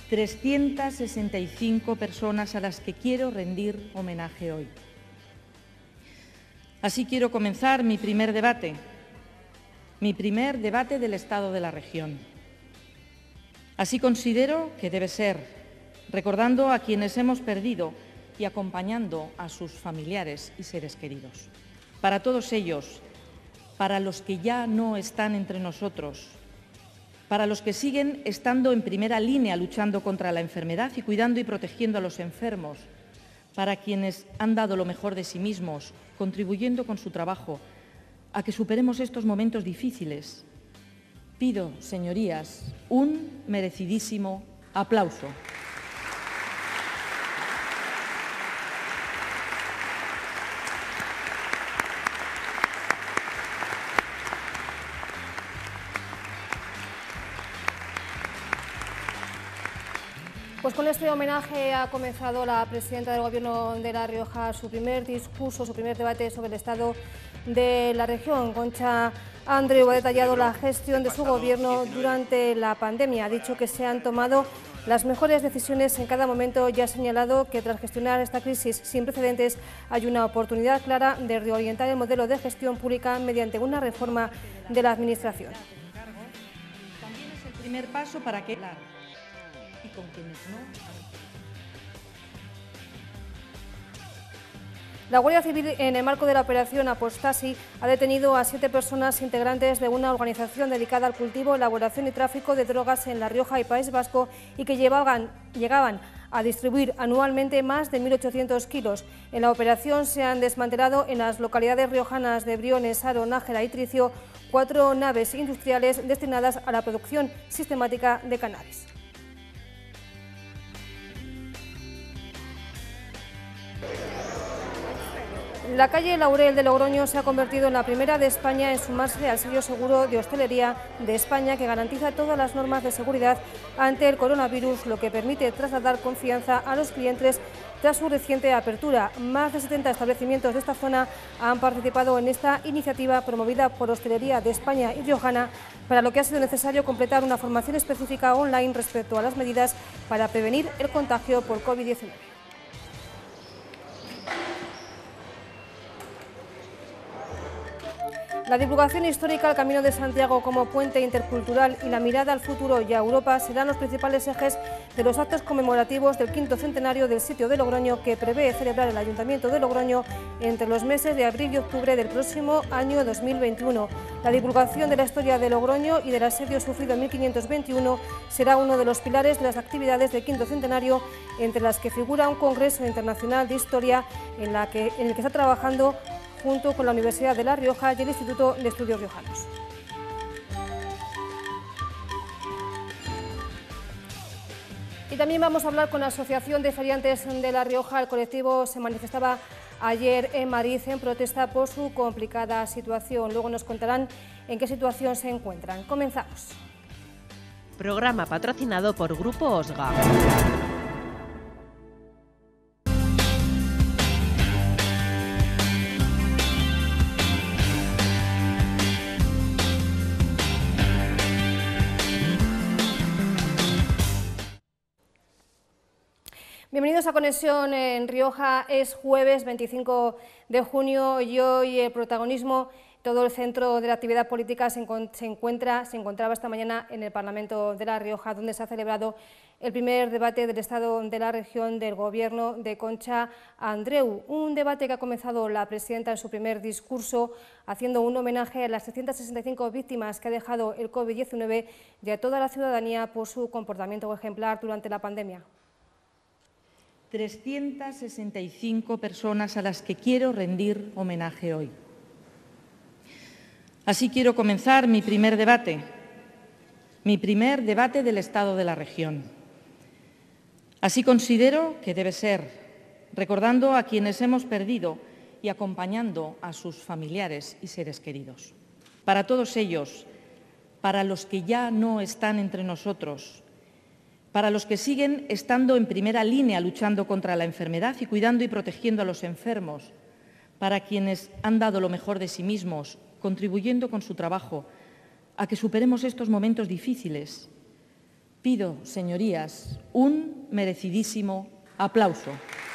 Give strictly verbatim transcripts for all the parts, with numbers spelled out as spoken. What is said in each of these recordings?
trescientas sesenta y cinco personas a las que quiero rendir homenaje hoy. Así quiero comenzar mi primer debate, mi primer debate del Estado de la región. Así considero que debe ser, recordando a quienes hemos perdido y acompañando a sus familiares y seres queridos. Para todos ellos, para los que ya no están entre nosotros, para los que siguen estando en primera línea luchando contra la enfermedad y cuidando y protegiendo a los enfermos, para quienes han dado lo mejor de sí mismos, contribuyendo con su trabajo a que superemos estos momentos difíciles, pido, señorías, un merecidísimo aplauso. Pues con este homenaje ha comenzado la presidenta del Gobierno de La Rioja su primer discurso, su primer debate sobre el estado de la región. Concha Andreu ha detallado la gestión de su Gobierno durante la pandemia. Ha dicho que se han tomado las mejores decisiones en cada momento y ha señalado que tras gestionar esta crisis sin precedentes hay una oportunidad clara de reorientar el modelo de gestión pública mediante una reforma de la Administración. También es el primer paso para que y con quienes no. La Guardia Civil, en el marco de la operación Apostasi, ha detenido a siete personas integrantes de una organización dedicada al cultivo, elaboración y tráfico de drogas en La Rioja y País Vasco y que llevaban, llegaban a distribuir anualmente más de mil ochocientos kilos. En la operación se han desmantelado en las localidades riojanas de Briones, Haro, Nájera y Tricio cuatro naves industriales destinadas a la producción sistemática de cannabis. La calle Laurel de Logroño se ha convertido en la primera de España en sumarse al sello seguro de hostelería de España que garantiza todas las normas de seguridad ante el coronavirus, lo que permite trasladar confianza a los clientes tras su reciente apertura. Más de setenta establecimientos de esta zona han participado en esta iniciativa promovida por Hostelería de España y Riojana, para lo que ha sido necesario completar una formación específica online respecto a las medidas para prevenir el contagio por COVID diecinueve. La divulgación histórica, el Camino de Santiago como puente intercultural y la mirada al futuro y a Europa serán los principales ejes de los actos conmemorativos del quinto centenario del sitio de Logroño, que prevé celebrar el Ayuntamiento de Logroño entre los meses de abril y octubre del próximo año dos mil veintiuno. La divulgación de la historia de Logroño y del asedio sufrido en mil quinientos veintiuno será uno de los pilares de las actividades del quinto centenario, entre las que figura un Congreso Internacional de Historia en, la que, en el que está trabajando junto con la Universidad de La Rioja y el Instituto de Estudios Riojanos. Y también vamos a hablar con la Asociación de Feriantes de La Rioja. El colectivo se manifestaba ayer en Madrid en protesta por su complicada situación. Luego nos contarán en qué situación se encuentran. Comenzamos. Programa patrocinado por Grupo Osga. Bienvenidos a Conexión en Rioja. Es jueves veinticinco de junio y hoy el protagonismo, todo el centro de la actividad política se, se, encuentra, se encontraba esta mañana en el Parlamento de La Rioja, donde se ha celebrado el primer debate del Estado de la región del Gobierno de Concha Andreu. Un debate que ha comenzado la presidenta en su primer discurso, haciendo un homenaje a las trescientas sesenta y cinco víctimas que ha dejado el COVID diecinueve y a toda la ciudadanía por su comportamiento ejemplar durante la pandemia. trescientas sesenta y cinco personas a las que quiero rendir homenaje hoy. Así quiero comenzar mi primer debate, mi primer debate del Estado de la región. Así considero que debe ser, recordando a quienes hemos perdido y acompañando a sus familiares y seres queridos. Para todos ellos, para los que ya no están entre nosotros, para los que siguen estando en primera línea luchando contra la enfermedad y cuidando y protegiendo a los enfermos, para quienes han dado lo mejor de sí mismos, contribuyendo con su trabajo a que superemos estos momentos difíciles, Pido, señorías, un merecidísimo aplauso.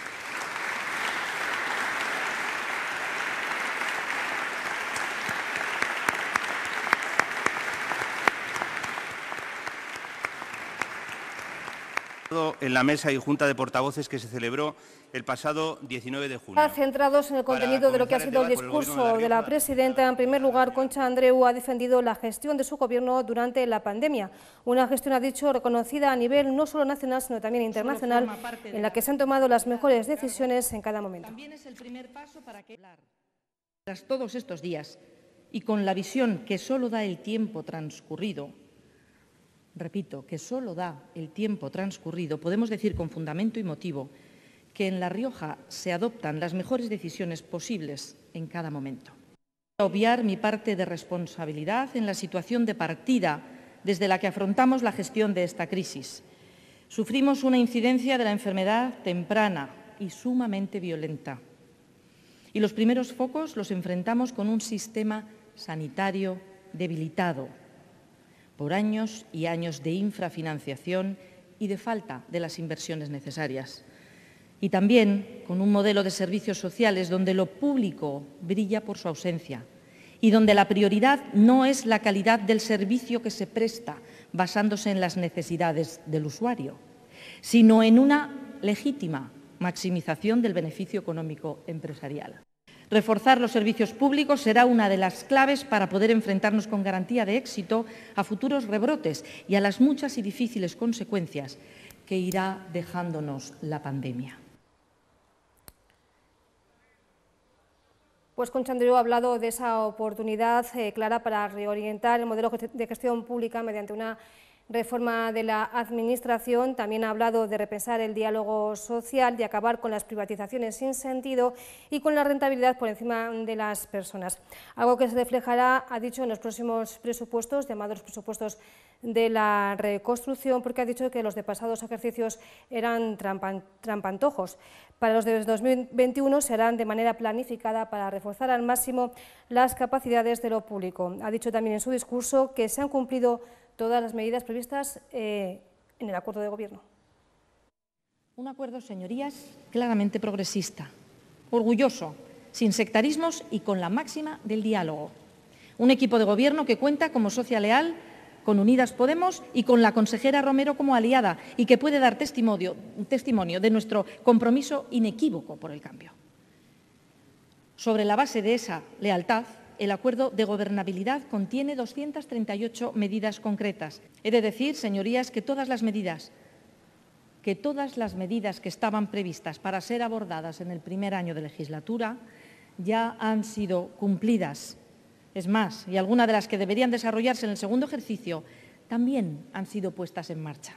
En la mesa y junta de portavoces que se celebró el pasado diecinueve de junio. Centrados en el contenido de lo que ha sido el discurso de la presidenta, en primer lugar, Concha Andreu ha defendido la gestión de su gobierno durante la pandemia. Una gestión, ha dicho, reconocida a nivel no solo nacional, sino también internacional, en la que se han tomado las mejores decisiones en cada momento. También es el primer paso para que, tras todos estos días y con la visión que solo da el tiempo transcurrido, repito, que solo da el tiempo transcurrido, podemos decir con fundamento y motivo que en La Rioja se adoptan las mejores decisiones posibles en cada momento. Voy a obviar mi parte de responsabilidad en la situación de partida desde la que afrontamos la gestión de esta crisis. Sufrimos una incidencia de la enfermedad temprana y sumamente violenta. Y los primeros focos los enfrentamos con un sistema sanitario debilitado por años y años de infrafinanciación y de falta de las inversiones necesarias. Y también con un modelo de servicios sociales donde lo público brilla por su ausencia y donde la prioridad no es la calidad del servicio que se presta basándose en las necesidades del usuario, sino en una legítima maximización del beneficio económico empresarial. Reforzar los servicios públicos será una de las claves para poder enfrentarnos con garantía de éxito a futuros rebrotes y a las muchas y difíciles consecuencias que irá dejándonos la pandemia. Pues Concha Andreu ha hablado de esa oportunidad eh, clara para reorientar el modelo de gestión pública mediante una reforma de la Administración. También ha hablado de repensar el diálogo social, de acabar con las privatizaciones sin sentido y con la rentabilidad por encima de las personas. Algo que se reflejará, ha dicho, en los próximos presupuestos, llamados presupuestos de la reconstrucción, porque ha dicho que los de pasados ejercicios eran trampan, trampantojos. Para los de dos mil veintiuno se harán de manera planificada para reforzar al máximo las capacidades de lo público. Ha dicho también en su discurso que se han cumplido todas las medidas previstas eh, en el acuerdo de gobierno. Un acuerdo, señorías, claramente progresista, orgulloso, sin sectarismos y con la máxima del diálogo. Un equipo de gobierno que cuenta como socia leal con Unidas Podemos y con la consejera Romero como aliada y que puede dar testimonio, testimonio de nuestro compromiso inequívoco por el cambio. Sobre la base de esa lealtad, el acuerdo de gobernabilidad contiene doscientas treinta y ocho medidas concretas. He de decir, señorías, que todas las medidas, que todas las medidas que estaban previstas para ser abordadas en el primer año de legislatura ya han sido cumplidas. Es más, y algunas de las que deberían desarrollarse en el segundo ejercicio también han sido puestas en marcha.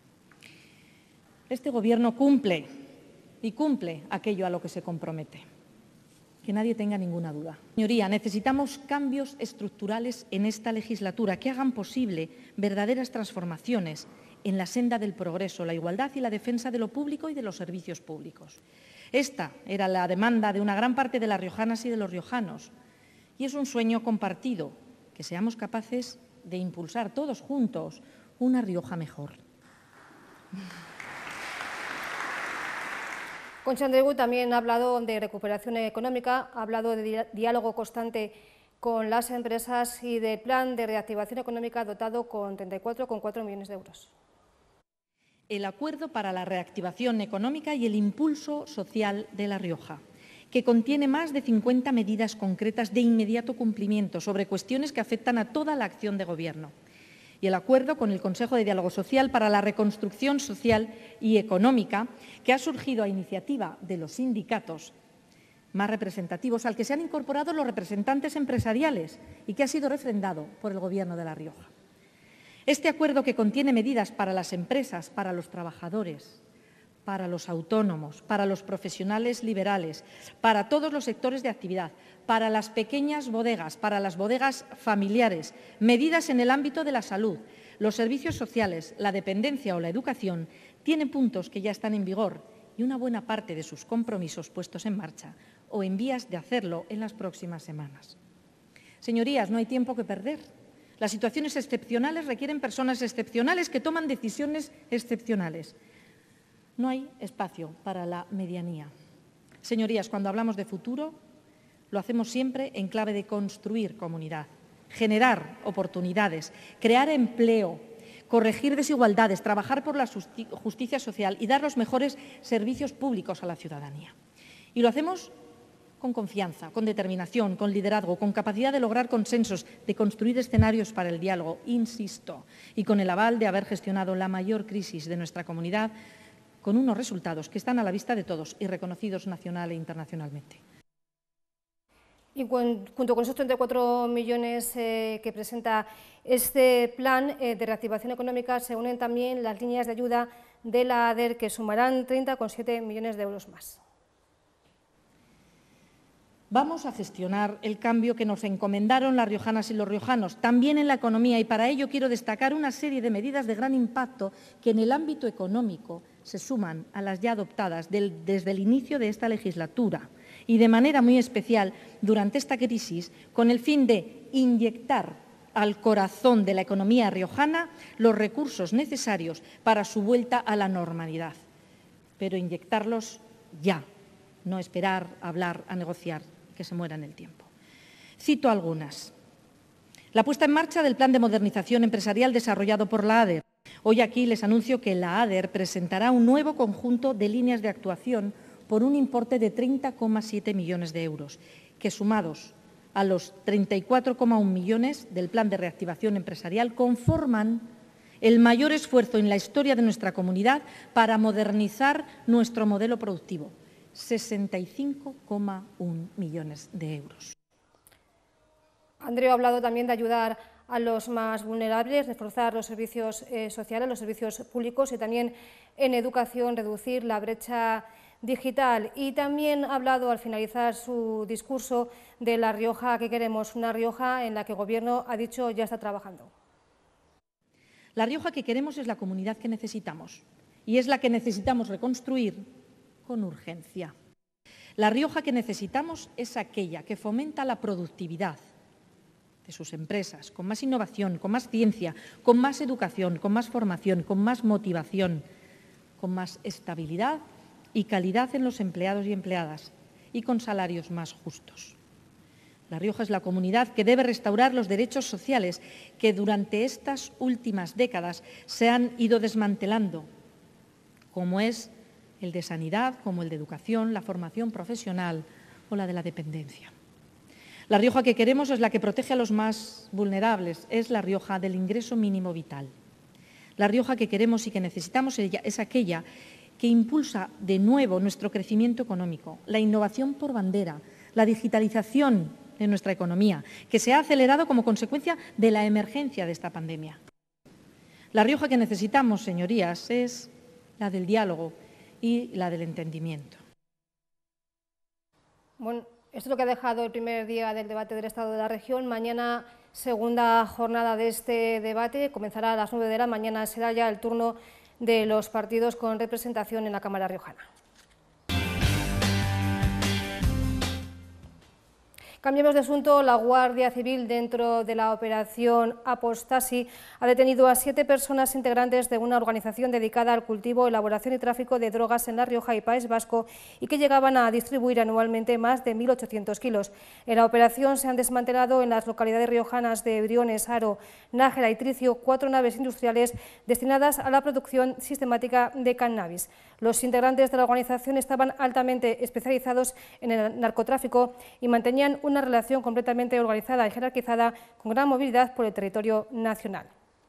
Este Gobierno cumple y cumple aquello a lo que se compromete. Que nadie tenga ninguna duda. Señoría, necesitamos cambios estructurales en esta legislatura que hagan posible verdaderas transformaciones en la senda del progreso, la igualdad y la defensa de lo público y de los servicios públicos. Esta era la demanda de una gran parte de las riojanas y de los riojanos. Y es un sueño compartido, que seamos capaces de impulsar todos juntos una Rioja mejor. Concha Andreu también ha hablado de recuperación económica, ha hablado de diálogo constante con las empresas y del plan de reactivación económica dotado con treinta y cuatro coma cuatro millones de euros. El acuerdo para la reactivación económica y el impulso social de La Rioja, que contiene más de cincuenta medidas concretas de inmediato cumplimiento sobre cuestiones que afectan a toda la acción de Gobierno. Y el acuerdo con el Consejo de Diálogo Social para la Reconstrucción Social y Económica, que ha surgido a iniciativa de los sindicatos más representativos, al que se han incorporado los representantes empresariales y que ha sido refrendado por el Gobierno de La Rioja. Este acuerdo, que contiene medidas para las empresas, para los trabajadores, para los autónomos, para los profesionales liberales, para todos los sectores de actividad, para las pequeñas bodegas, para las bodegas familiares, medidas en el ámbito de la salud, los servicios sociales, la dependencia o la educación, tiene puntos que ya están en vigor y una buena parte de sus compromisos puestos en marcha o en vías de hacerlo en las próximas semanas. Señorías, no hay tiempo que perder. Las situaciones excepcionales requieren personas excepcionales que toman decisiones excepcionales. No hay espacio para la medianía. Señorías, cuando hablamos de futuro, lo hacemos siempre en clave de construir comunidad, generar oportunidades, crear empleo, corregir desigualdades, trabajar por la justicia social y dar los mejores servicios públicos a la ciudadanía. Y lo hacemos con confianza, con determinación, con liderazgo, con capacidad de lograr consensos, de construir escenarios para el diálogo, insisto, y con el aval de haber gestionado la mayor crisis de nuestra comunidad con unos resultados que están a la vista de todos y reconocidos nacional e internacionalmente. Y junto con esos treinta y cuatro millones eh, que presenta este plan eh, de reactivación económica se unen también las líneas de ayuda de la A D E R, que sumarán treinta coma siete millones de euros más. Vamos a gestionar el cambio que nos encomendaron las riojanas y los riojanos, también en la economía, y para ello quiero destacar una serie de medidas de gran impacto que en el ámbito económico se suman a las ya adoptadas del, desde el inicio de esta legislatura y de manera muy especial durante esta crisis, con el fin de inyectar al corazón de la economía riojana los recursos necesarios para su vuelta a la normalidad. Pero inyectarlos ya, no esperar, a hablar, a negociar, que se muera en el tiempo. Cito algunas. La puesta en marcha del Plan de Modernización Empresarial desarrollado por la A D E R. Hoy aquí les anuncio que la A D E R presentará un nuevo conjunto de líneas de actuación por un importe de treinta coma siete millones de euros, que sumados a los treinta y cuatro coma uno millones del Plan de Reactivación Empresarial conforman el mayor esfuerzo en la historia de nuestra comunidad para modernizar nuestro modelo productivo. sesenta y cinco coma uno millones de euros. Andreu ha hablado también de ayudar a los más vulnerables, reforzar los servicios eh, sociales, los servicios públicos y también en educación reducir la brecha digital. Y también ha hablado al finalizar su discurso de la Rioja que queremos, una Rioja en la que el Gobierno ha dicho ya está trabajando. La Rioja que queremos es la comunidad que necesitamos y es la que necesitamos reconstruir con urgencia. La Rioja que necesitamos es aquella que fomenta la productividad de sus empresas, con más innovación, con más ciencia, con más educación, con más formación, con más motivación, con más estabilidad y calidad en los empleados y empleadas y con salarios más justos. La Rioja es la comunidad que debe restaurar los derechos sociales que durante estas últimas décadas se han ido desmantelando, como es el de sanidad, como el de educación, la formación profesional o la de la dependencia. La Rioja que queremos es la que protege a los más vulnerables, es la Rioja del ingreso mínimo vital. La Rioja que queremos y que necesitamos es aquella que impulsa de nuevo nuestro crecimiento económico, la innovación por bandera, la digitalización de nuestra economía, que se ha acelerado como consecuencia de la emergencia de esta pandemia. La Rioja que necesitamos, señorías, es la del diálogo y la del entendimiento. Bueno, esto es lo que ha dejado el primer día del debate del Estado de la región. Mañana, segunda jornada de este debate, comenzará a las nueve de la mañana, será ya el turno de los partidos con representación en la Cámara riojana. Cambiemos de asunto. La Guardia Civil, dentro de la operación Apostasi, ha detenido a siete personas integrantes de una organización dedicada al cultivo, elaboración y tráfico de drogas en La Rioja y País Vasco y que llegaban a distribuir anualmente más de mil ochocientos kilos. En la operación se han desmantelado en las localidades riojanas de Briones, Haro, Nájera y Tricio cuatro naves industriales destinadas a la producción sistemática de cannabis. Los integrantes de la organización estaban altamente especializados en el narcotráfico y mantenían una relación completamente organizada y jerarquizada con gran movilidad por el territorio nacional.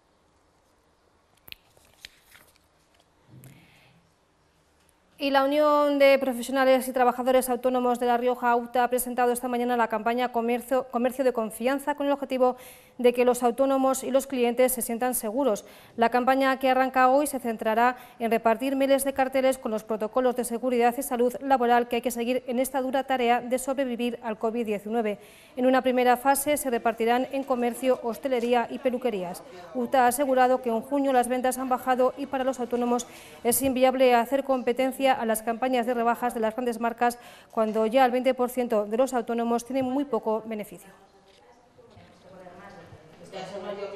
Y la Unión de Profesionales y Trabajadores Autónomos de La Rioja, U T A, ha presentado esta mañana la campaña Comercio, Comercio de Confianza con el objetivo de que los autónomos y los clientes se sientan seguros. La campaña, que arranca hoy, se centrará en repartir miles de carteles con los protocolos de seguridad y salud laboral que hay que seguir en esta dura tarea de sobrevivir al COVID diecinueve. En una primera fase se repartirán en comercio, hostelería y peluquerías. U T A ha asegurado que en junio las ventas han bajado y para los autónomos es inviable hacer competencia a las campañas de rebajas de las grandes marcas cuando ya el veinte por ciento de los autónomos tienen muy poco beneficio.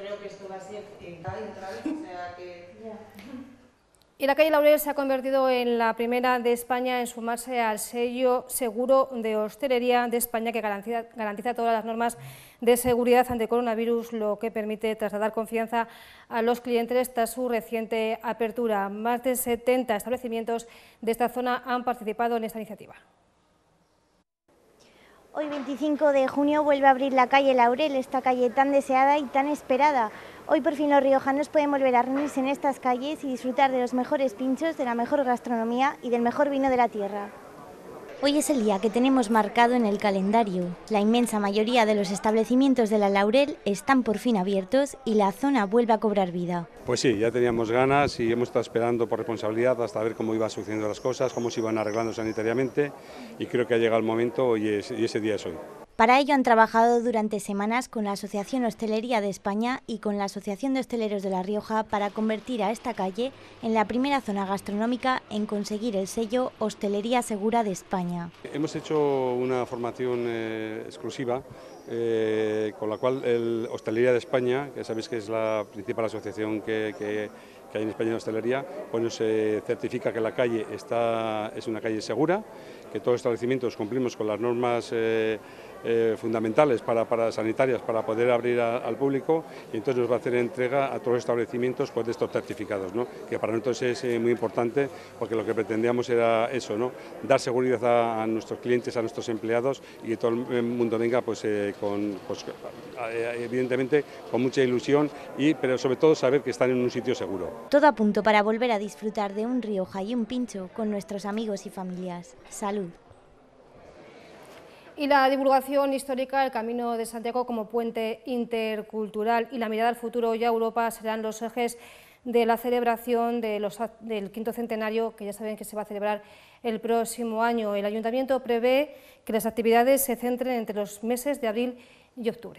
Y la calle Laurel se ha convertido en la primera de España en sumarse al sello seguro de hostelería de España, que garantiza, garantiza todas las normas de seguridad ante coronavirus, lo que permite trasladar confianza a los clientes tras su reciente apertura. Más de setenta establecimientos de esta zona han participado en esta iniciativa. Hoy, veinticinco de junio, vuelve a abrir la calle Laurel, esta calle tan deseada y tan esperada. Hoy por fin los riojanos pueden volver a reunirse en estas calles y disfrutar de los mejores pinchos, de la mejor gastronomía y del mejor vino de la tierra. Hoy es el día que tenemos marcado en el calendario. La inmensa mayoría de los establecimientos de la Laurel están por fin abiertos y la zona vuelve a cobrar vida. Pues sí, ya teníamos ganas y hemos estado esperando por responsabilidad hasta ver cómo iban sucediendo las cosas, cómo se iban arreglando sanitariamente, y creo que ha llegado el momento y, es, y ese día es hoy. Para ello han trabajado durante semanas con la Asociación Hostelería de España y con la Asociación de Hosteleros de La Rioja para convertir a esta calle en la primera zona gastronómica en conseguir el sello Hostelería Segura de España. Hemos hecho una formación eh, exclusiva eh, con la cual el Hostelería de España, que sabéis que es la principal asociación que, que, que hay en España de hostelería, pues nos eh, certifica que la calle está, es una calle segura, que todos los establecimientos cumplimos con las normas eh, Eh, fundamentales para, para sanitarias para poder abrir a, al público, y entonces nos va a hacer entrega a todos los establecimientos pues, de estos certificados, ¿no? Que para nosotros es eh, muy importante, porque lo que pretendíamos era eso, ¿no? Dar seguridad a, a nuestros clientes, a nuestros empleados, y que todo el mundo venga pues, eh, con, pues, evidentemente con mucha ilusión, y, pero sobre todo saber que están en un sitio seguro. Todo a punto para volver a disfrutar de un Rioja y un pincho con nuestros amigos y familias. Salud. Y la divulgación histórica, el Camino de Santiago como puente intercultural y la mirada al futuro y a Europa serán los ejes de la celebración de los, del quinto centenario, que ya saben que se va a celebrar el próximo año. El Ayuntamiento prevé que las actividades se centren entre los meses de abril y octubre.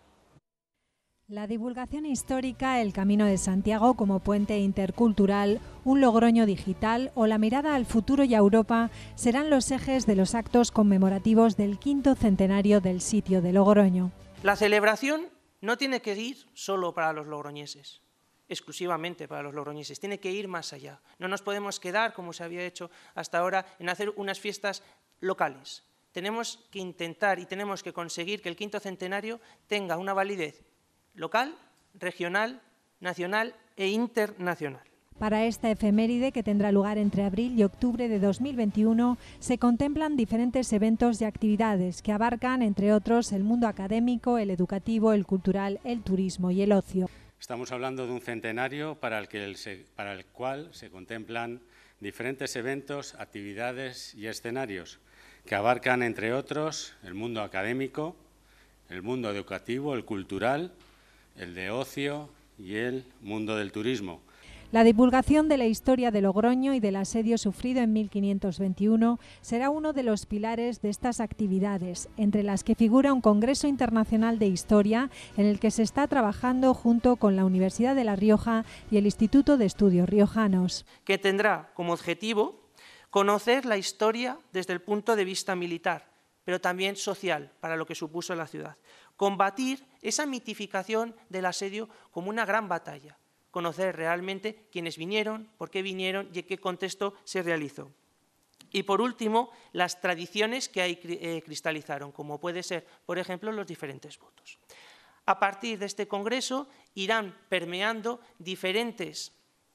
La divulgación histórica, el Camino de Santiago como puente intercultural, un Logroño digital o la mirada al futuro y a Europa serán los ejes de los actos conmemorativos del quinto centenario del sitio de Logroño. La celebración no tiene que ir solo para los logroñeses, exclusivamente para los logroñeses, tiene que ir más allá. No nos podemos quedar, como se había hecho hasta ahora, en hacer unas fiestas locales. Tenemos que intentar y tenemos que conseguir que el quinto centenario tenga una validez local, regional, nacional e internacional. Para esta efeméride, que tendrá lugar entre abril y octubre de dos mil veintiuno, se contemplan diferentes eventos y actividades que abarcan, entre otros, el mundo académico, el educativo, el cultural, el turismo y el ocio. Estamos hablando de un centenario para el, que el, para el cual se contemplan diferentes eventos, actividades y escenarios que abarcan, entre otros, el mundo académico, el mundo educativo, el cultural, el de ocio y el mundo del turismo. La divulgación de la historia de Logroño y del asedio sufrido en mil quinientos veintiuno será uno de los pilares de estas actividades, entre las que figura un Congreso Internacional de Historia en el que se está trabajando junto con la Universidad de La Rioja y el Instituto de Estudios Riojanos. Que tendrá como objetivo conocer la historia desde el punto de vista militar, pero también social, para lo que supuso la ciudad. Combatir esa mitificación del asedio como una gran batalla. Conocer realmente quiénes vinieron, por qué vinieron y en qué contexto se realizó. Y por último, las tradiciones que ahí eh, cristalizaron, como puede ser, por ejemplo, los diferentes votos. A partir de este congreso irán permeando diferentes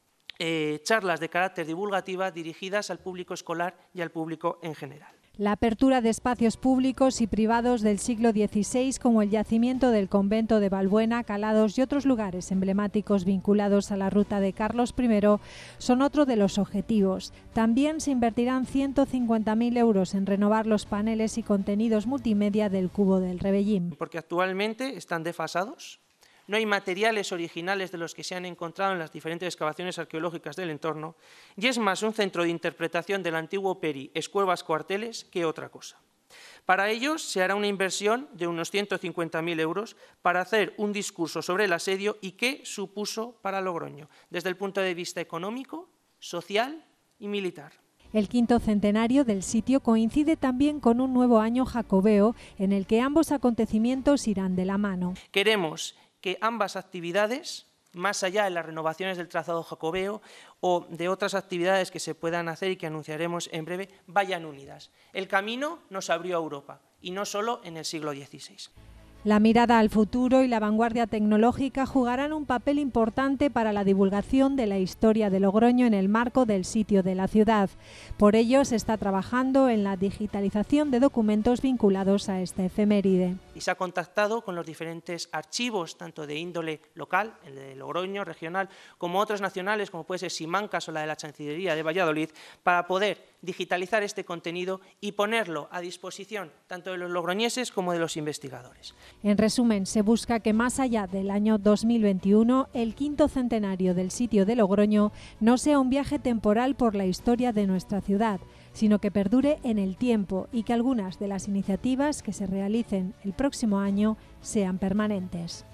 eh, charlas de carácter divulgativa dirigidas al público escolar y al público en general. La apertura de espacios públicos y privados del siglo dieciséis, como el yacimiento del convento de Valbuena, Calados y otros lugares emblemáticos vinculados a la ruta de Carlos primero, son otro de los objetivos. También se invertirán ciento cincuenta mil euros en renovar los paneles y contenidos multimedia del Cubo del Rebellín. Porque actualmente están desfasados. No hay materiales originales de los que se han encontrado en las diferentes excavaciones arqueológicas del entorno, y es más un centro de interpretación del antiguo Peri, escuevas cuarteles, que otra cosa. Para ello se hará una inversión de unos ciento cincuenta mil euros para hacer un discurso sobre el asedio y qué supuso para Logroño, desde el punto de vista económico, social y militar. El quinto centenario del sitio coincide también con un nuevo año jacobeo, en el que ambos acontecimientos irán de la mano. Queremos que ambas actividades más allá de las renovaciones del trazado jacobeo o de otras actividades que se puedan hacer y que anunciaremos en breve, vayan unidas. El camino nos abrió a Europa, y no solo en el siglo dieciséis. La mirada al futuro y la vanguardia tecnológica jugarán un papel importante para la divulgación de la historia de Logroño en el marco del sitio de la ciudad. Por ello, se está trabajando en la digitalización de documentos vinculados a esta efeméride. Y se ha contactado con los diferentes archivos, tanto de índole local, el de Logroño, regional, como otros nacionales, como puede ser Simancas o la de la Chancillería de Valladolid, para poder digitalizar este contenido y ponerlo a disposición tanto de los logroñeses como de los investigadores. En resumen, se busca que más allá del año dos mil veintiuno, el quinto centenario del sitio de Logroño no sea un viaje temporal por la historia de nuestra ciudad, sino que perdure en el tiempo y que algunas de las iniciativas que se realicen el próximo año sean permanentes.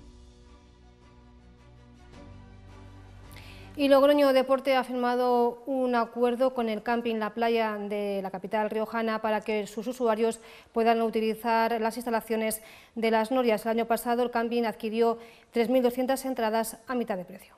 Y Logroño Deporte ha firmado un acuerdo con el camping La Playa de la capital riojana para que sus usuarios puedan utilizar las instalaciones de las Norias. El año pasado el camping adquirió tres mil doscientas entradas a mitad de precio.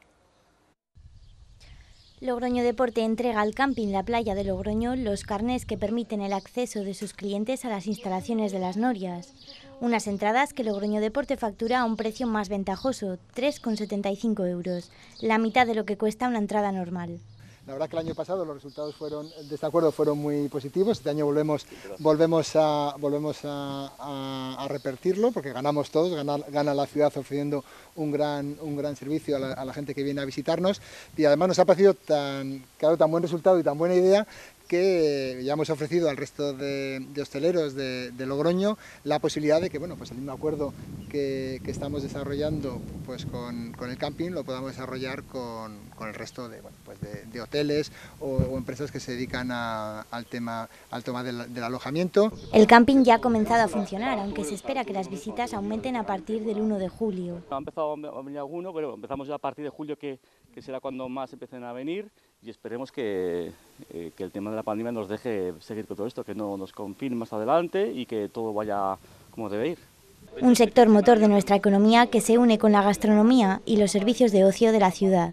Logroño Deporte entrega al camping La Playa de Logroño los carnés que permiten el acceso de sus clientes a las instalaciones de las Norias. Unas entradas que Logroño Deporte factura a un precio más ventajoso, tres con setenta y cinco euros, la mitad de lo que cuesta una entrada normal. La verdad que el año pasado los resultados fueron, de este acuerdo fueron muy positivos. Este año volvemos, volvemos, a, volvemos a, a, a repetirlo porque ganamos todos, gana, gana la ciudad ofreciendo un gran, un gran servicio a la, a la gente que viene a visitarnos, y además nos ha parecido tan, claro, tan buen resultado y tan buena idea que ya hemos ofrecido al resto de, de hosteleros de, de Logroño la posibilidad de que, bueno, pues el mismo acuerdo que, que estamos desarrollando pues con, con el camping lo podamos desarrollar con, con el resto de, bueno, pues de, de hoteles o, o empresas que se dedican a, al tema, al tema del, del alojamiento. El camping ya ha comenzado a funcionar, aunque se espera que las visitas aumenten a partir del uno de julio. Ha empezado a venir alguno, pero empezamos ya a partir de julio, que, que será cuando más empiecen a venir, y esperemos que, eh, que el tema de la pandemia nos deje seguir con todo esto, que no nos confine más adelante y que todo vaya como debe ir. Un sector motor de nuestra economía que se une con la gastronomía y los servicios de ocio de la ciudad.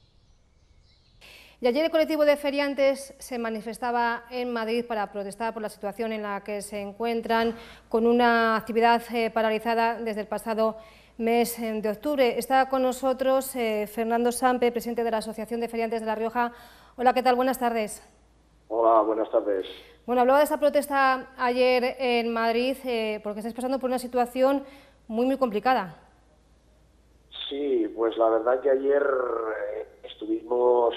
Y ayer el colectivo de feriantes se manifestaba en Madrid para protestar por la situación en la que se encuentran, con una actividad eh, paralizada desde el pasado mes de octubre. Está con nosotros eh, Fernando Sampe, presidente de la Asociación de Feriantes de La Rioja. Hola, ¿qué tal? Buenas tardes. Hola, buenas tardes. Bueno, hablaba de esta protesta ayer en Madrid eh, porque estáis pasando por una situación muy, muy complicada. Sí, pues la verdad que ayer eh, estuvimos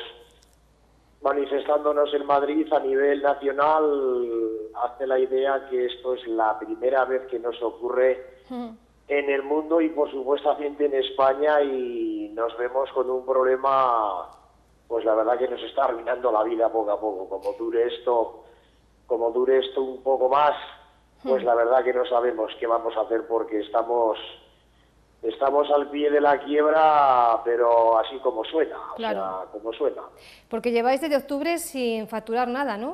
manifestándonos en Madrid a nivel nacional. Hace la idea que esto es la primera vez que nos ocurre mm. en el mundo y por supuesto en España, y nos vemos con un problema, pues la verdad que nos está arruinando la vida poco a poco. Como dure esto, como dure esto un poco más, pues la verdad que no sabemos qué vamos a hacer, porque estamos estamos al pie de la quiebra, pero así como suena, claro. O sea, como suena. Porque lleváis desde octubre sin facturar nada, ¿no?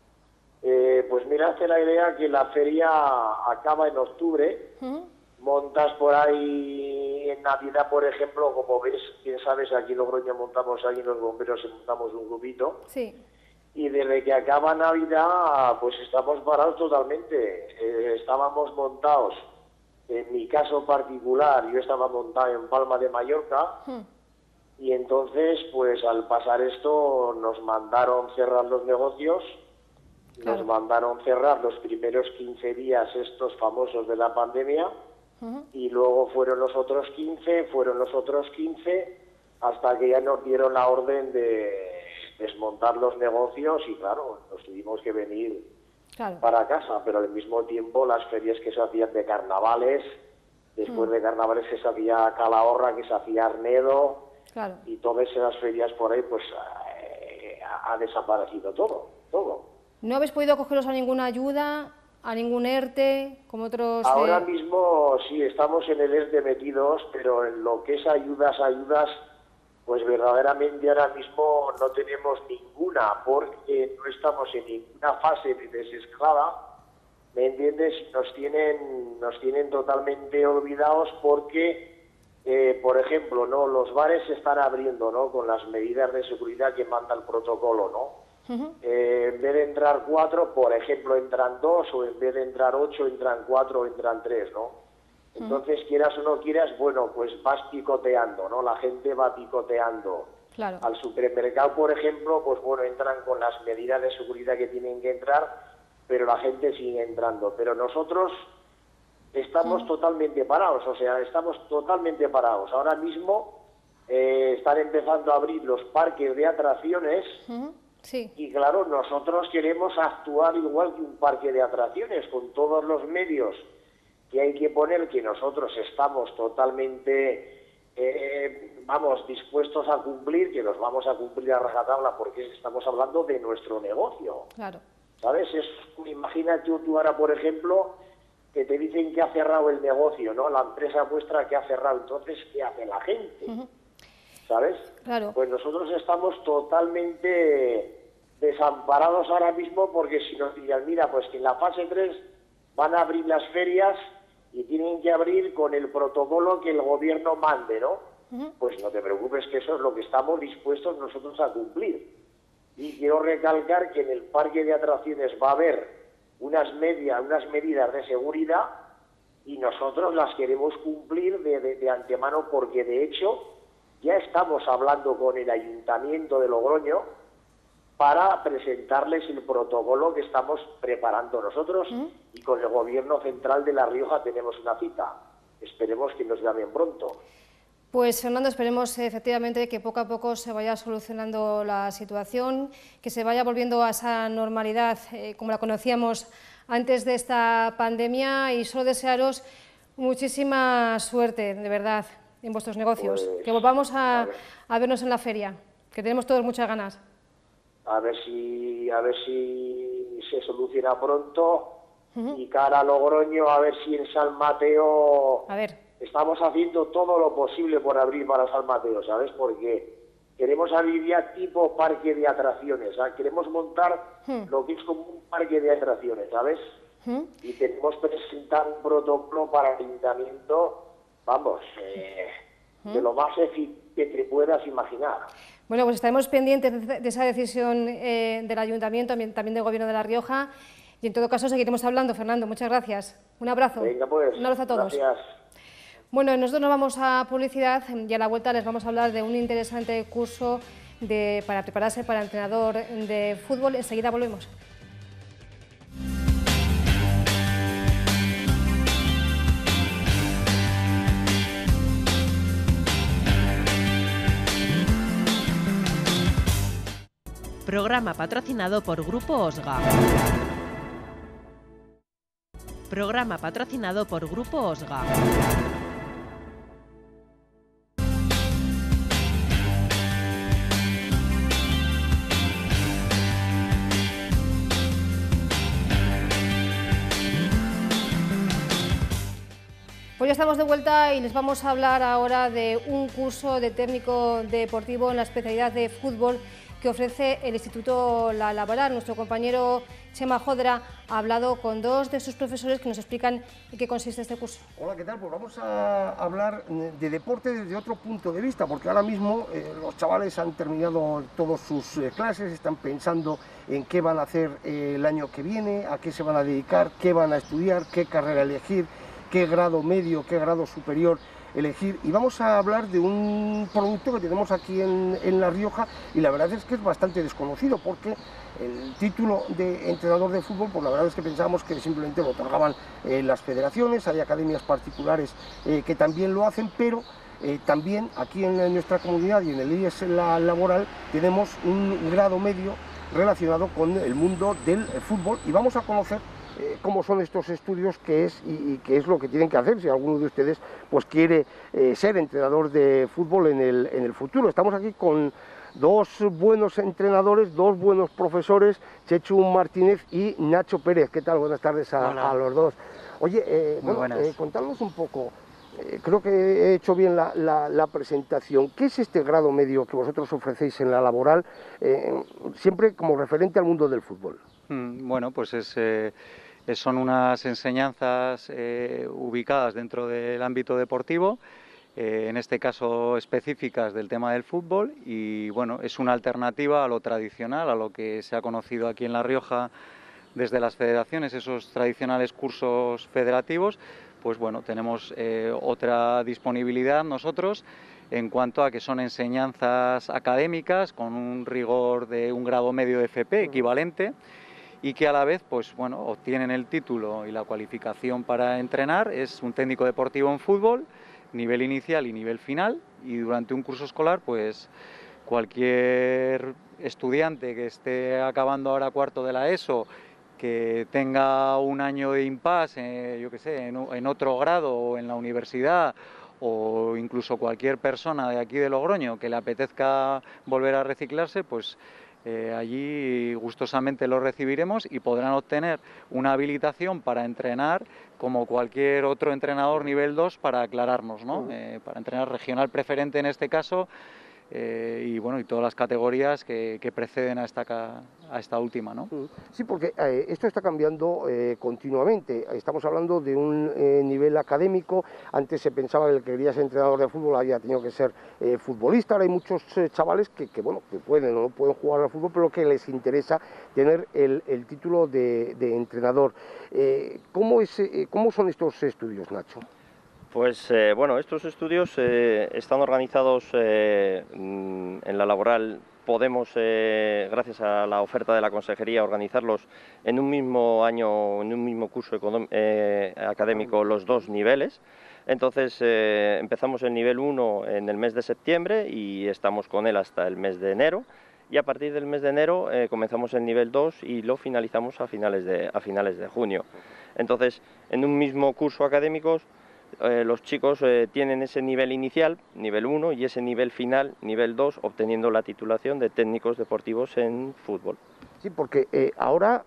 Eh, pues mira, hace la idea que la feria acaba en octubre. ¿Mm? Montas por ahí en Navidad, por ejemplo, como ves, quién sabes, aquí en Logroño montamos, aquí en los bomberos montamos un grupito. Sí. Y desde que acaba Navidad, pues estamos parados totalmente. Eh, estábamos montados, en mi caso particular, yo estaba montado en Palma de Mallorca, hmm. y entonces, pues al pasar esto, nos mandaron cerrar los negocios, claro. Nos mandaron cerrar los primeros quince días estos famosos de la pandemia, y luego fueron los otros quince, fueron los otros quince, hasta que ya nos dieron la orden de desmontar los negocios y claro, nos tuvimos que venir claro. para casa, pero al mismo tiempo las ferias que se hacían de carnavales, después mm. de carnavales que se hacía Calahorra, que se hacía Arnedo, claro. y todas esas ferias por ahí, pues eh, ha desaparecido todo, todo. ¿No habéis podido acogeros a ninguna ayuda? ¿A ningún ERTE, como otros...? Ahora eh... mismo sí, estamos en el ERTE metidos, pero en lo que es ayudas, ayudas, pues verdaderamente ahora mismo no tenemos ninguna, porque no estamos en ninguna fase de desescalada, ¿me entiendes? Nos tienen, nos tienen totalmente olvidados porque eh, por ejemplo, ¿no? Los bares se están abriendo, ¿no? Con las medidas de seguridad que manda el protocolo, ¿no? Uh-huh. eh, en vez de entrar cuatro, por ejemplo, entran dos, o en vez de entrar ocho, entran cuatro o entran tres, ¿no? Entonces, uh-huh. quieras o no quieras, bueno, pues vas picoteando, ¿no? La gente va picoteando. Claro. Al supermercado, por ejemplo, pues bueno, entran con las medidas de seguridad que tienen que entrar, pero la gente sigue entrando. Pero nosotros estamos uh-huh. totalmente parados, o sea, estamos totalmente parados. Ahora mismo eh, están empezando a abrir los parques de atracciones. Uh-huh. Sí. Y claro, nosotros queremos actuar igual que un parque de atracciones, con todos los medios que hay que poner, que nosotros estamos totalmente, eh, vamos, dispuestos a cumplir, que los vamos a cumplir a rajatabla, porque estamos hablando de nuestro negocio. Claro. ¿Sabes? Es, imagínate tú ahora, por ejemplo, que te dicen que ha cerrado el negocio, ¿no? La empresa vuestra que ha cerrado, entonces, ¿qué hace la gente? Uh-huh. ¿Sabes? Claro. Pues nosotros estamos totalmente desamparados ahora mismo, porque si nos digan, mira, pues que en la fase tres van a abrir las ferias y tienen que abrir con el protocolo que el gobierno mande, ¿no? Uh-huh. Pues no te preocupes, que eso es lo que estamos dispuestos nosotros a cumplir. Y quiero recalcar que en el parque de atracciones va a haber unas, media, unas medidas de seguridad y nosotros las queremos cumplir de, de, de antemano, porque de hecho ya estamos hablando con el Ayuntamiento de Logroño para presentarles el protocolo que estamos preparando nosotros, ¿Mm? y con el Gobierno Central de La Rioja tenemos una cita. Esperemos que nos llamen pronto. Pues Fernando, esperemos efectivamente que poco a poco se vaya solucionando la situación, que se vaya volviendo a esa normalidad eh, como la conocíamos antes de esta pandemia, y solo desearos muchísima suerte, de verdad, en vuestros negocios. Pues, que volvamos a, a, a vernos en la feria, que tenemos todos muchas ganas. A ver si, a ver si se soluciona pronto. Uh-huh. Y cara a Logroño, a ver si en San Mateo a ver. estamos haciendo todo lo posible por abrir para San Mateo, ¿sabes? Porque queremos abrir ya tipo parque de atracciones, ¿sabes? Queremos montar uh-huh. lo que es como un parque de atracciones, ¿sabes? Uh-huh. Y tenemos que presentar un protocolo para el ayuntamiento, vamos, eh, uh-huh. de lo más eficaz que te puedas imaginar. Bueno, pues estaremos pendientes de esa decisión eh, del Ayuntamiento, también del Gobierno de La Rioja, y en todo caso seguiremos hablando. Fernando, muchas gracias. Un abrazo. Venga, pues, un abrazo a todos. Gracias. Bueno, nosotros nos vamos a publicidad y a la vuelta les vamos a hablar de un interesante curso de, para prepararse para entrenador de fútbol. Enseguida volvemos. Programa patrocinado por Grupo Osga. Programa patrocinado por Grupo Osga. Pues ya estamos de vuelta y les vamos a hablar ahora de un curso de técnico deportivo en la especialidad de fútbol que ofrece el Instituto La Laboral. Nuestro compañero Chema Jodra ha hablado con dos de sus profesores que nos explican en qué consiste este curso. Hola, ¿qué tal? Pues vamos a hablar de deporte desde otro punto de vista, porque ahora mismo eh, los chavales han terminado todas sus eh, clases, están pensando en qué van a hacer eh, el año que viene, a qué se van a dedicar, qué van a estudiar, qué carrera elegir, qué grado medio, qué grado superior elegir, y vamos a hablar de un producto que tenemos aquí en, en La Rioja, y la verdad es que es bastante desconocido, porque el título de entrenador de fútbol, pues la verdad es que pensábamos que simplemente lo otorgaban eh, las federaciones. Hay academias particulares eh, que también lo hacen, pero eh, también aquí en, en nuestra comunidad y en el I E S La Laboral tenemos un grado medio relacionado con el mundo del fútbol, y vamos a conocer Eh, cómo son estos estudios, qué es y, y qué es lo que tienen que hacer si alguno de ustedes pues quiere eh, ser entrenador de fútbol en el, en el futuro. Estamos aquí con dos buenos entrenadores, dos buenos profesores, Chechu Martínez y Nacho Pérez. ¿Qué tal? Buenas tardes a, a los dos. Oye, eh, bueno, eh, contadnos un poco, eh, creo que he hecho bien la, la, la presentación. ¿Qué es este grado medio que vosotros ofrecéis en La Laboral, eh, siempre como referente al mundo del fútbol? Mm, bueno, pues es... Eh... son unas enseñanzas eh, ubicadas dentro del ámbito deportivo eh, en este caso específicas del tema del fútbol, y bueno, es una alternativa a lo tradicional, a lo que se ha conocido aquí en La Rioja desde las federaciones, esos tradicionales cursos federativos. Pues bueno, tenemos eh, otra disponibilidad nosotros en cuanto a que son enseñanzas académicas con un rigor de un grado medio de F P equivalente, y que a la vez pues bueno, obtienen el título y la cualificación para entrenar. Es un técnico deportivo en fútbol, nivel inicial y nivel final, y durante un curso escolar pues cualquier estudiante que esté acabando ahora cuarto de la ESO, que tenga un año de impasse, eh, yo qué sé, en, en otro grado o en la universidad, o incluso cualquier persona de aquí de Logroño que le apetezca volver a reciclarse, pues eh, allí gustosamente lo recibiremos y podrán obtener una habilitación para entrenar como cualquier otro entrenador nivel dos, para aclararnos, ¿no? Eh, para entrenar regional preferente en este caso, eh, y bueno, y todas las categorías que, que preceden a esta, a esta última, ¿no? Sí, porque eh, esto está cambiando eh, continuamente. Estamos hablando de un eh, nivel académico. Antes se pensaba que el que quería ser entrenador de fútbol había tenido que ser eh, futbolista. Ahora hay muchos eh, chavales que, que, bueno, que pueden o no pueden jugar al fútbol, pero que les interesa tener el, el título de, de entrenador. Eh, ¿cómo, es, eh, ¿Cómo son estos estudios, Nacho? Pues eh, bueno, estos estudios eh, están organizados eh, en la laboral. Podemos, eh, gracias a la oferta de la consejería, organizarlos en un mismo año, en un mismo curso eh, académico, los dos niveles. Entonces eh, empezamos el nivel uno en el mes de septiembre y estamos con él hasta el mes de enero. Y a partir del mes de enero eh, comenzamos el nivel dos y lo finalizamos a finales de, a finales de junio. Entonces, en un mismo curso académico, Eh, los chicos eh, tienen ese nivel inicial, nivel uno, y ese nivel final, nivel dos, obteniendo la titulación de técnicos deportivos en fútbol. Sí, porque eh, ahora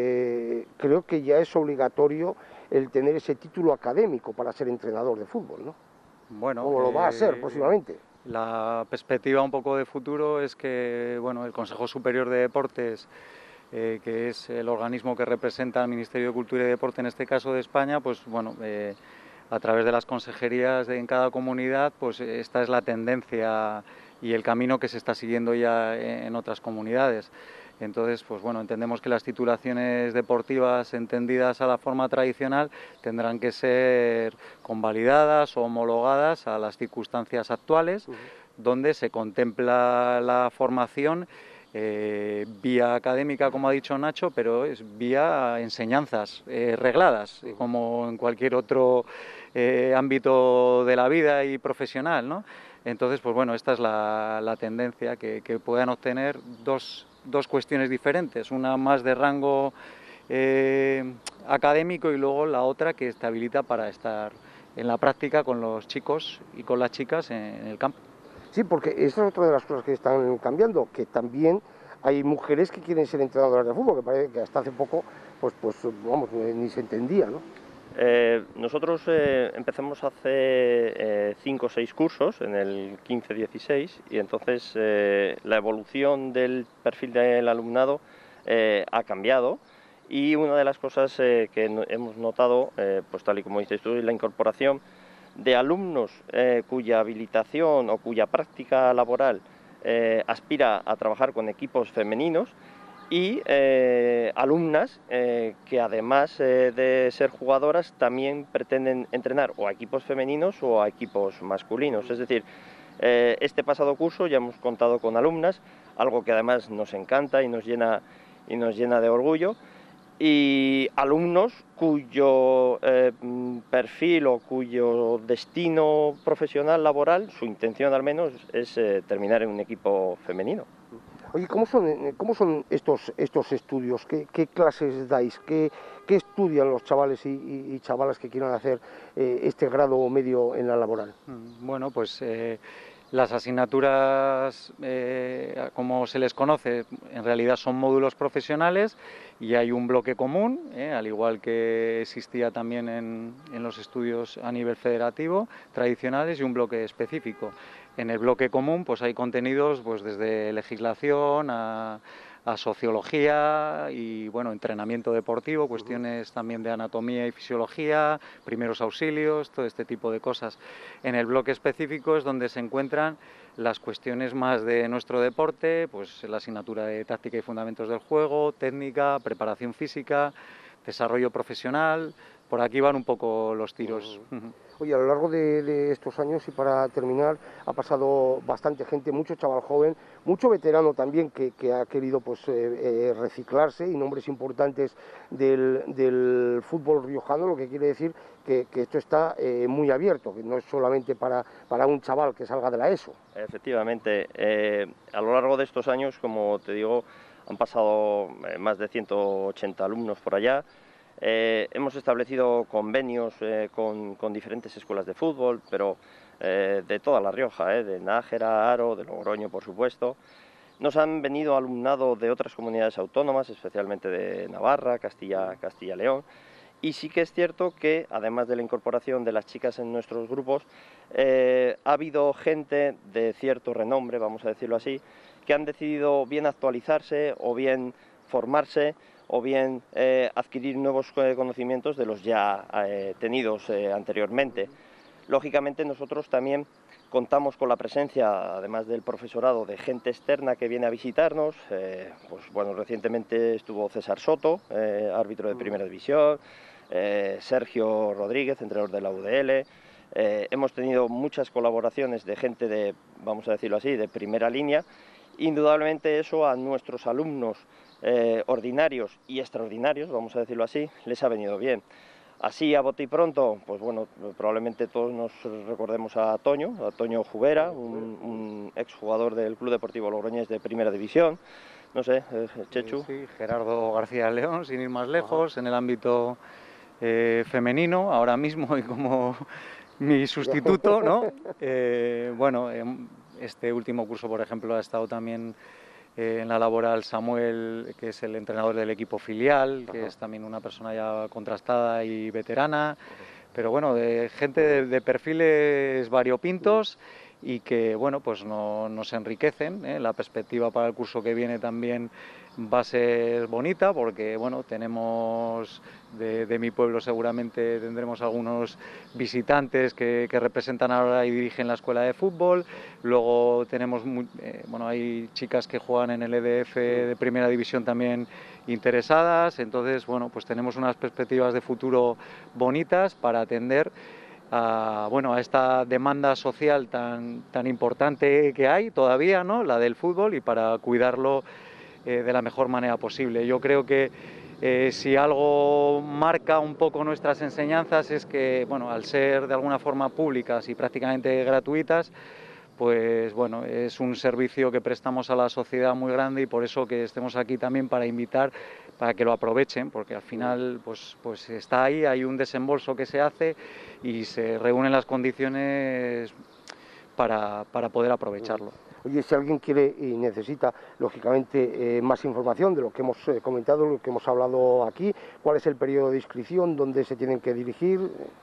eh, creo que ya es obligatorio el tener ese título académico para ser entrenador de fútbol, ¿no? Bueno, ¿cómo lo va a ser eh, próximamente? La perspectiva un poco de futuro es que, bueno, el Consejo Superior de Deportes, eh, que es el organismo que representa al Ministerio de Cultura y Deporte, en este caso de España, pues bueno, eh, a través de las consejerías de, en cada comunidad, pues esta es la tendencia y el camino que se está siguiendo ya en otras comunidades. Entonces, pues bueno, entendemos que las titulaciones deportivas entendidas a la forma tradicional tendrán que ser convalidadas o homologadas a las circunstancias actuales, uh-huh. donde se contempla la formación Eh, vía académica, como ha dicho Nacho, pero es vía enseñanzas eh, regladas, como en cualquier otro eh, ámbito de la vida y profesional, ¿no? Entonces, pues bueno, esta es la, la tendencia, que, que puedan obtener dos, dos cuestiones diferentes, una más de rango eh, académico y luego la otra que te habilita para estar en la práctica con los chicos y con las chicas en, en el campo. Sí, porque esa es otra de las cosas que están cambiando, que también hay mujeres que quieren ser entrenadoras de fútbol, que parece que hasta hace poco, pues, pues vamos, ni se entendía, ¿no? Eh, nosotros eh, empezamos hace eh, cinco o seis cursos, en el quince dieciséis, y entonces eh, la evolución del perfil del alumnado eh, ha cambiado, y una de las cosas eh, que no, hemos notado, eh, pues tal y como dices tú, es la incorporación de alumnos eh, cuya habilitación o cuya práctica laboral eh, aspira a trabajar con equipos femeninos, y eh, alumnas eh, que además eh, de ser jugadoras también pretenden entrenar o a equipos femeninos o a equipos masculinos. Es decir, eh, este pasado curso ya hemos contado con alumnas, algo que además nos encanta y nos llena, y nos llena de orgullo, y alumnos cuyo eh, perfil o cuyo destino profesional laboral, su intención al menos, es eh, terminar en un equipo femenino. Oye, ¿cómo son, cómo son estos, estos estudios? ¿Qué, qué clases dais? ¿Qué, ¿Qué estudian los chavales y, y, y chavalas que quieran hacer eh, este grado medio en la laboral? Bueno, pues eh, las asignaturas, eh, como se les conoce, en realidad son módulos profesionales, y hay un bloque común, eh, al igual que existía también en, en los estudios a nivel federativo tradicionales, y un bloque específico. En el bloque común pues hay contenidos pues desde legislación a, a sociología y bueno, entrenamiento deportivo, cuestiones también de anatomía y fisiología, primeros auxilios, todo este tipo de cosas. En el bloque específico es donde se encuentran las cuestiones más de nuestro deporte, pues la asignatura de táctica y fundamentos del juego, técnica, preparación física, desarrollo profesional. Por aquí van un poco los tiros. Uh-huh. Oye, a lo largo de, de estos años, y para terminar, ha pasado bastante gente, mucho chaval joven, mucho veterano también que, que ha querido pues, eh, eh, reciclarse, y nombres importantes del, del fútbol riojano, lo que quiere decir que, que esto está eh, muy abierto, que no es solamente para, para un chaval que salga de la ESO. Efectivamente, eh, a lo largo de estos años, como te digo, han pasado más de ciento ochenta alumnos por allá. Eh, hemos establecido convenios eh, con, con diferentes escuelas de fútbol, pero eh, de toda La Rioja, eh, de Nájera, Haro, de Logroño, por supuesto. Nos han venido alumnado de otras comunidades autónomas, especialmente de Navarra, Castilla, Castilla-León. Y sí que es cierto que, además de la incorporación de las chicas en nuestros grupos, eh, ha habido gente de cierto renombre, vamos a decirlo así, que han decidido bien actualizarse o bien formarse o bien eh, adquirir nuevos conocimientos de los ya eh, tenidos eh, anteriormente. Lógicamente nosotros también contamos con la presencia, además del profesorado, de gente externa que viene a visitarnos. Eh, pues bueno, recientemente estuvo César Soto, eh, árbitro de Primera División, eh, Sergio Rodríguez, entrenador de la U D L. Eh, hemos tenido muchas colaboraciones de gente de, vamos a decirlo así, de primera línea. Indudablemente eso a nuestros alumnos eh, ordinarios y extraordinarios, vamos a decirlo así, les ha venido bien. Así, a bote y pronto, pues bueno, probablemente todos nos recordemos a Toño, a Toño Jubera, un, un exjugador del Club Deportivo Logroñés de Primera División. No sé, eh, Chechu. Sí, sí, Gerardo García León, sin ir más lejos, Ajá. en el ámbito eh, femenino, ahora mismo y como mi sustituto, ¿no? Eh, bueno, eh, este último curso, por ejemplo, ha estado también eh, en la laboral Samuel, que es el entrenador del equipo filial, Ajá. que es también una persona ya contrastada y veterana, Ajá. pero bueno, de gente de, de perfiles variopintos y que, bueno, pues no, nos enriquecen, ¿eh? La perspectiva para el curso que viene también va a ser bonita porque, bueno, tenemos de, de mi pueblo seguramente tendremos algunos visitantes que, que representan ahora y dirigen la escuela de fútbol. Luego tenemos, muy, eh, bueno, hay chicas que juegan en el E D F de Primera División también interesadas. Entonces, bueno, pues tenemos unas perspectivas de futuro bonitas para atender a, bueno, a esta demanda social tan, tan importante que hay todavía, ¿no? La del fútbol, y para cuidarlo eh, de la mejor manera posible. Yo creo que eh, si algo marca un poco nuestras enseñanzas es que, bueno, al ser de alguna forma públicas y prácticamente gratuitas, pues bueno, es un servicio que prestamos a la sociedad muy grande, y por eso que estemos aquí también para invitar para que lo aprovechen, porque al final pues, pues está ahí, hay un desembolso que se hace y se reúnen las condiciones para, para poder aprovecharlo. Oye, si alguien quiere y necesita, lógicamente, eh, más información de lo que hemos eh, comentado, lo que hemos hablado aquí, ¿cuál es el periodo de inscripción? ¿Dónde se tienen que dirigir?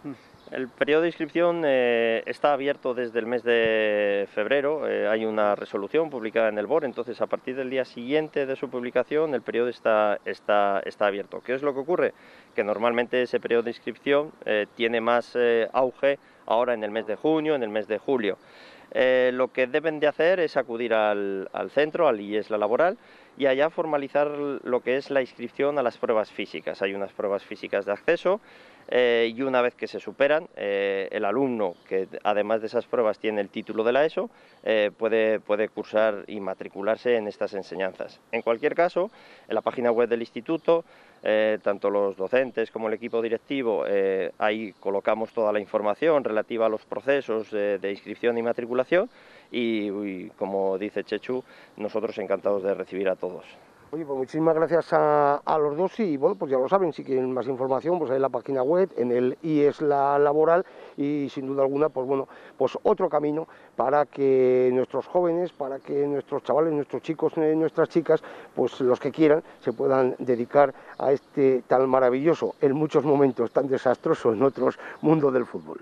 El periodo de inscripción eh, está abierto desde el mes de febrero. Eh, hay una resolución publicada en el B O R, entonces a partir del día siguiente de su publicación el periodo está, está, está abierto. ¿Qué es lo que ocurre? Que normalmente ese periodo de inscripción eh, tiene más eh, auge ahora en el mes de junio, en el mes de julio. Eh, lo que deben de hacer es acudir al, al centro, al I E S La Laboral, y allá formalizar lo que es la inscripción a las pruebas físicas. Hay unas pruebas físicas de acceso eh, y una vez que se superan, eh, el alumno, que además de esas pruebas tiene el título de la ESO, eh, puede, puede cursar y matricularse en estas enseñanzas. En cualquier caso, en la página web del instituto, Eh, tanto los docentes como el equipo directivo, eh, ahí colocamos toda la información relativa a los procesos de, de inscripción y matriculación y, y, como dice Chechu, nosotros encantados de recibir a todos. Oye, pues muchísimas gracias a, a los dos, y bueno, pues ya lo saben, si quieren más información, pues ahí en la página web, en el I E S La Laboral, y sin duda alguna, pues bueno, pues otro camino para que nuestros jóvenes, para que nuestros chavales, nuestros chicos, nuestras chicas, pues los que quieran, se puedan dedicar a este tan maravilloso, en muchos momentos tan desastroso, en otros, mundo del fútbol.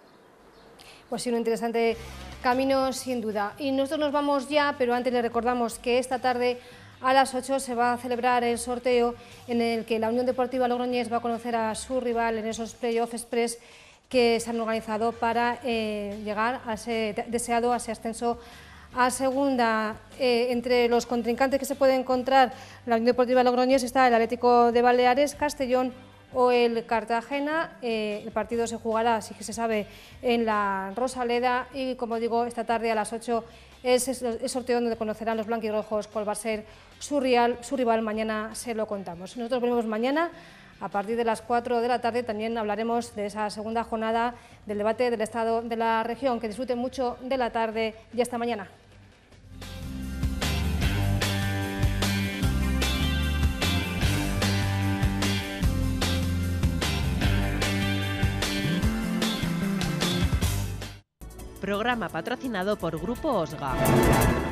Pues sí, un interesante camino sin duda. Y nosotros nos vamos ya, pero antes les recordamos que esta tarde a las ocho se va a celebrar el sorteo en el que la Unión Deportiva Logroñés va a conocer a su rival en esos Playoff Express que se han organizado para eh, llegar a ese deseado, a ese ascenso a segunda. Eh, entre los contrincantes que se puede encontrar la Unión Deportiva Logroñés está el Atlético de Baleares, Castellón o el Cartagena. Eh, el partido se jugará, así que se sabe, en la Rosaleda y, como digo, esta tarde a las ocho es el sorteo donde conocerán los blanquirrojos cuál va a ser su rival, su rival. Mañana se lo contamos. Nosotros volvemos mañana a partir de las cuatro de la tarde. También hablaremos de esa segunda jornada del debate del Estado de la región. Que disfruten mucho de la tarde y hasta mañana. Programa patrocinado por Grupo Osga.